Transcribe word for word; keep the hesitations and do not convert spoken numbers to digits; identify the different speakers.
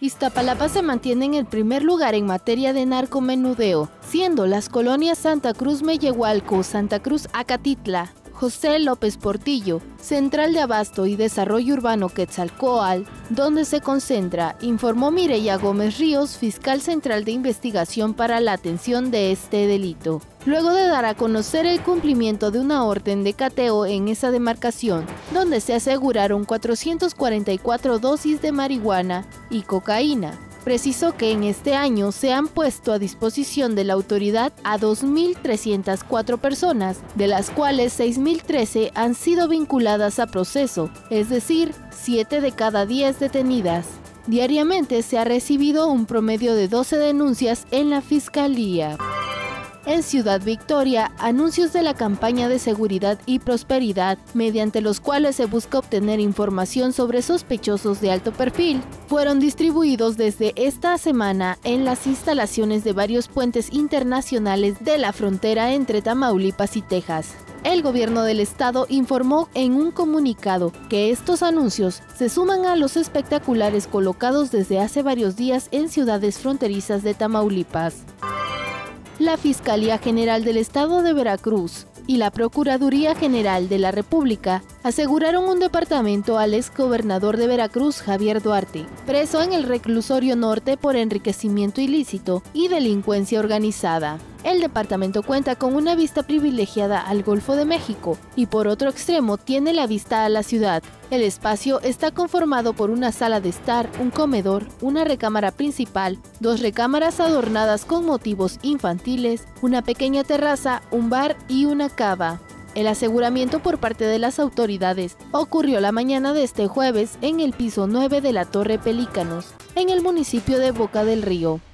Speaker 1: Iztapalapa se mantiene en el primer lugar en materia de narcomenudeo, siendo las colonias Santa Cruz Mellehualco, Santa Cruz Acatitla, José López Portillo, Central de Abasto y Desarrollo Urbano Quetzalcóatl, donde se concentra, informó Mireya Gómez Ríos, fiscal central de investigación para la atención de este delito. Luego de dar a conocer el cumplimiento de una orden de cateo en esa demarcación, donde se aseguraron cuatrocientas cuarenta y cuatro dosis de marihuana y cocaína. Precisó que en este año se han puesto a disposición de la autoridad a dos mil trescientas cuatro personas, de las cuales seis mil trece han sido vinculadas a proceso, es decir, siete de cada diez detenidas. Diariamente se ha recibido un promedio de doce denuncias en la Fiscalía. En Ciudad Victoria, anuncios de la campaña de seguridad y prosperidad, mediante los cuales se busca obtener información sobre sospechosos de alto perfil, fueron distribuidos desde esta semana en las instalaciones de varios puentes internacionales de la frontera entre Tamaulipas y Texas. El gobierno del estado informó en un comunicado que estos anuncios se suman a los espectaculares colocados desde hace varios días en ciudades fronterizas de Tamaulipas. La Fiscalía General del Estado de Veracruz y la Procuraduría General de la República aseguraron un departamento al exgobernador de Veracruz, Javier Duarte, preso en el reclusorio norte por enriquecimiento ilícito y delincuencia organizada. El departamento cuenta con una vista privilegiada al Golfo de México y por otro extremo tiene la vista a la ciudad. El espacio está conformado por una sala de estar, un comedor, una recámara principal, dos recámaras adornadas con motivos infantiles, una pequeña terraza, un bar y una cava. El aseguramiento por parte de las autoridades ocurrió la mañana de este jueves en el piso nueve de la Torre Pelícanos, en el municipio de Boca del Río.